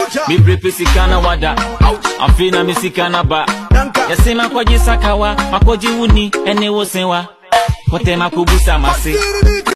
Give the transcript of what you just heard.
Mi prepe sikana wada Afina mi sikana ba Yase makoji sakawa Makoji uni ene wosewa Kote makubusa mase